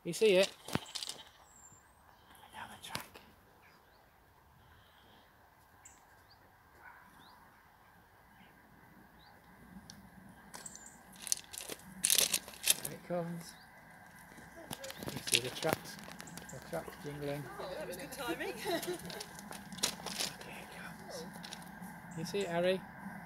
You see it? Down the track. There it comes. You see the trucks jingling. Oh, that was good timing. Here it comes. You see it, Harry?